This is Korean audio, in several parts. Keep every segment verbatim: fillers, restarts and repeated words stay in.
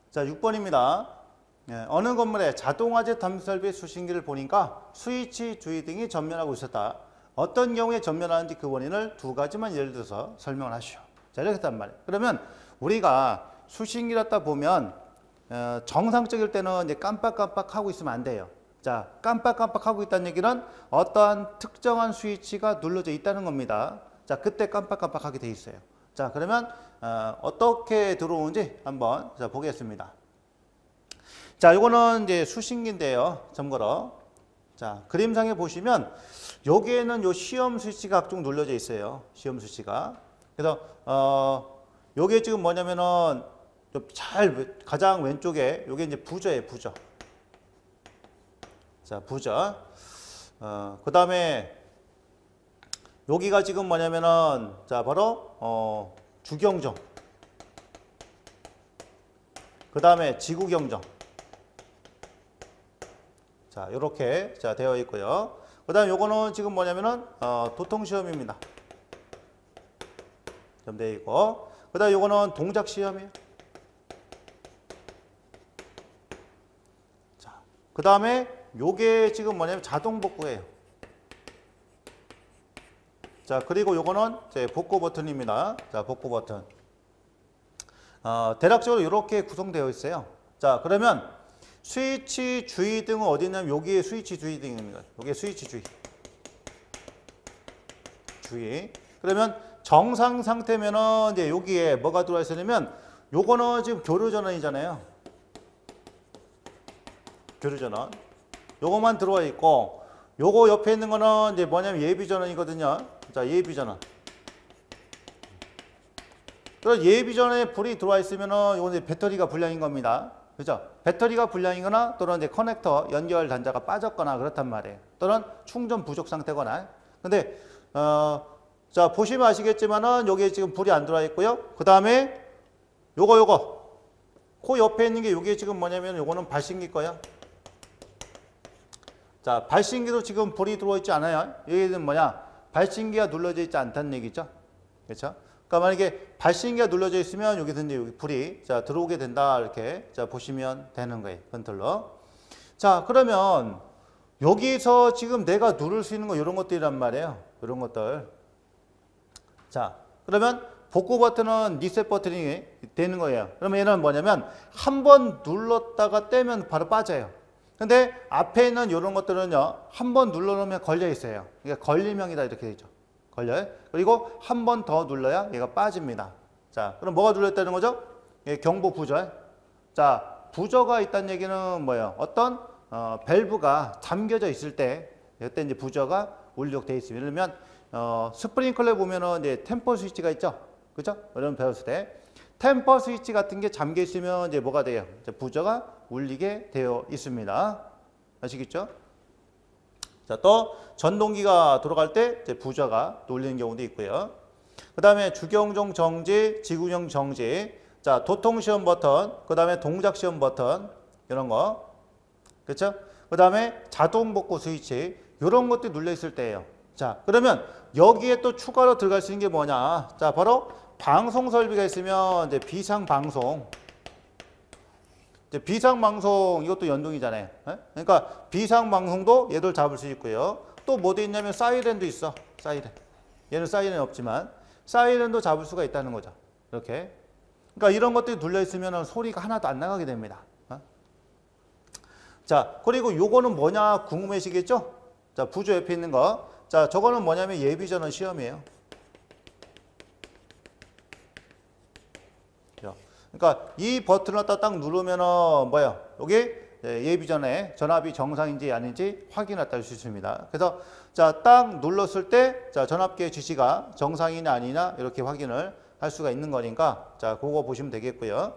자, 육 번입니다. 예, 어느 건물에 자동화재 탐지 설비 수신기를 보니까 스위치, 주의 등이 전면하고 있었다. 어떤 경우에 전면하는지 그 원인을 두 가지만 예를 들어서 설명을 하시오. 자, 이렇게 했단 말이에요. 그러면 우리가 수신기를 갖다 보면 어, 정상적일 때는 이제 깜빡깜빡 하고 있으면 안 돼요. 자, 깜빡깜빡 하고 있다는 얘기는 어떠한 특정한 스위치가 눌러져 있다는 겁니다. 자, 그때 깜빡깜빡 하게 돼 있어요. 자, 그러면 어, 어떻게 들어오는지 한번 자, 보겠습니다. 자, 이거는 이제 수신기인데요. 점거러. 자, 그림상에 보시면 여기에는 요 시험 스위치가 각종 눌러져 있어요. 시험 스위치가. 그래서 어, 요게 지금 뭐냐면은 잘 가장 왼쪽에 요게 이제 부저예요, 부저. 자, 부저. 어, 그다음에 여기가 지금 뭐냐면은 자, 바로 어, 주경정. 그다음에 지구경정. 자, 요렇게 자, 되어 있고요. 그다음에 요거는 지금 뭐냐면은 어, 도통시험입니다. 좀 되어 있고. 그다음에 요거는 동작시험이에요. 자, 그다음에 요게 지금 뭐냐면 자동복구예요. 자, 그리고 요거는 제 복구 버튼입니다. 자, 복구 버튼. 어, 대략적으로 이렇게 구성되어 있어요. 자, 그러면 스위치 주의 등은 어디 있냐면 여기에 스위치 주의 등입니다. 여기에 스위치 주의. 주의. 그러면 정상 상태면은 이제 여기에 뭐가 들어와 있으냐면 요거는 지금 교류 전원이잖아요. 교류 전원. 요거만 들어와 있고 요거 옆에 있는 거는 이제 뭐냐면 예비 전원이거든요. 자, 예비 전원. 그래서 예비 전원에 불이 들어와 있으면은 요건 이제 배터리가 불량인 겁니다. 그죠? 배터리가 불량이거나 또는 이제 커넥터 연결 단자가 빠졌거나 그렇단 말이에요. 또는 충전 부족 상태거나. 근데 어, 자, 보시면 아시겠지만은 여기에 지금 불이 안 들어와 있고요. 그 다음에 요거 요거 그 옆에 있는 게 요게 지금 뭐냐면 요거는 발신기 거야. 자, 발신기도 지금 불이 들어와 있지 않아요. 여기는 뭐냐? 발신기가 눌러져 있지 않다는 얘기죠. 그렇죠? 그러니까 만약에 발신기가 눌러져 있으면 여기서 이제 여기 불이 자, 들어오게 된다. 이렇게 자, 보시면 되는 거예요. 컨트롤러. 자, 그러면 여기서 지금 내가 누를 수 있는 거 이런 것들이란 말이에요. 이런 것들. 자, 그러면 복구 버튼은 리셋 버튼이 되는 거예요. 그러면 얘는 뭐냐면 한 번 눌렀다가 떼면 바로 빠져요. 근데 앞에 있는 이런 것들은요, 한 번 눌러놓으면 걸려 있어요. 그러니까 걸림형이다 이렇게 되죠. 걸려요. 그리고 한 번 더 눌러야 얘가 빠집니다. 자, 그럼 뭐가 눌렸다는 거죠? 예, 경보 부저. 자, 부저가 있다는 얘기는 뭐예요? 어떤 어, 밸브가 잠겨져 있을 때, 이때 이제 부저가 울력되어 있습니다. 예를 들면 어, 스프링클러에 보면은 이제 템퍼 스위치가 있죠, 그죠? 여러분 배웠을 때 템퍼 스위치 같은 게 잠겨 있으면 이제 뭐가 돼요? 이제 부저가 울리게 되어 있습니다. 아시겠죠? 자, 또 전동기가 돌아갈 때 이제 부저가 울리는 경우도 있고요. 그 다음에 주경정 정지, 지구경 정지, 자, 도통시험 버튼, 그 다음에 동작시험 버튼 이런 거, 그렇죠? 그 다음에 자동복구 스위치 이런 것들이 눌려 있을 때예요. 자, 그러면 여기에 또 추가로 들어갈 수 있는 게 뭐냐? 자, 바로 방송 설비가 있으면 이제 비상 방송. 이제 비상 방송 이것도 연동이잖아요. 에? 그러니까 비상 방송도 얘들 잡을 수 있고요. 또 뭐 돼 있냐면 사이렌도 있어. 사이렌. 얘는 사이렌 없지만 사이렌도 잡을 수가 있다는 거죠. 이렇게. 그러니까 이런 것들이 눌려 있으면 소리가 하나도 안 나가게 됩니다. 어? 자, 그리고 요거는 뭐냐 궁금해시겠죠? 자, 부조 옆에 있는 거. 자, 저거는 뭐냐면 예비전원 시험이에요. 그러니까 이 버튼을 갖다 딱 누르면은 뭐예요? 여기 예비전에 전압이 정상인지 아닌지 확인할 수 있습니다. 그래서 자, 딱 눌렀을 때 자, 전압계의 지시가 정상이냐 아니냐 이렇게 확인을 할 수가 있는 거니까 자, 그거 보시면 되겠고요.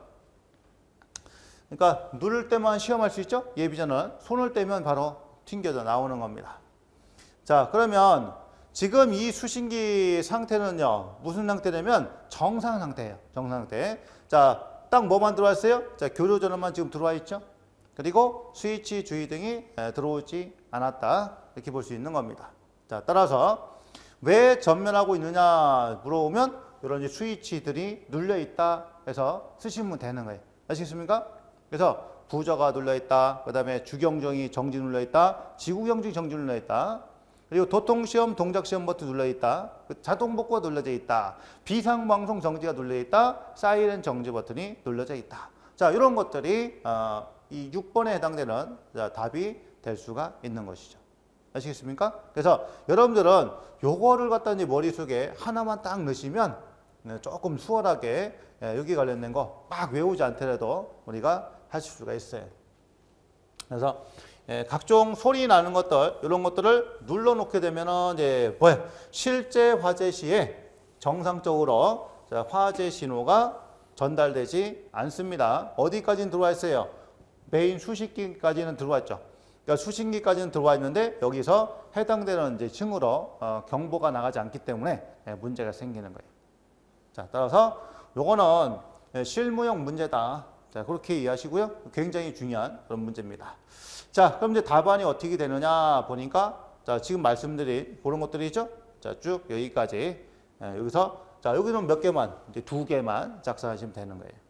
그러니까 누를 때만 시험할 수 있죠? 예비전은 손을 떼면 바로 튕겨져 나오는 겁니다. 자, 그러면 지금 이 수신기 상태는요, 무슨 상태냐면 정상 상태예요. 정상 상태. 자, 딱 뭐만 들어와 있어요? 자, 교류 전원만 지금 들어와 있죠. 그리고 스위치 주의 등이 들어오지 않았다. 이렇게 볼 수 있는 겁니다. 자, 따라서 왜 전면하고 있느냐 물어보면 이런 스위치들이 눌려 있다 해서 쓰시면 되는 거예요. 아시겠습니까? 그래서 부저가 눌러 있다. 그 다음에 주경정이 정지 눌러 있다. 지구경정이 정지 눌러 있다. 그리고 도통시험, 동작시험 버튼 눌러 있다. 자동복구가 눌러져 있다. 비상방송 정지가 눌러 있다. 사이렌 정지 버튼이 눌러져 있다. 자, 이런 것들이 어, 이 육 번에 해당되는 자, 답이 될 수가 있는 것이죠. 아시겠습니까? 그래서 여러분들은 요거를 갖다 이제 머릿속에 하나만 딱 넣으시면 조금 수월하게 여기 관련된 거 막 외우지 않더라도 우리가 하실 수가 있어요. 그래서 각종 소리 나는 것들 이런 것들을 눌러 놓게 되면은 이제 뭐야? 실제 화재 시에 정상적으로 화재 신호가 전달되지 않습니다. 어디까지는 들어와 있어요? 메인 수신기까지는 들어와 있죠. 그러니까 수신기까지는 들어와 있는데 여기서 해당되는 이제 층으로 어, 경보가 나가지 않기 때문에 예, 문제가 생기는 거예요. 자, 따라서 요거는 예, 실무용 문제다. 자, 그렇게 이해하시고요. 굉장히 중요한 그런 문제입니다. 자, 그럼 이제 답안이 어떻게 되느냐 보니까 자, 지금 말씀드린 그런 것들이죠. 자, 쭉 여기까지 예, 여기서 자, 여기는 몇 개만 이제 두 개만 작성하시면 되는 거예요.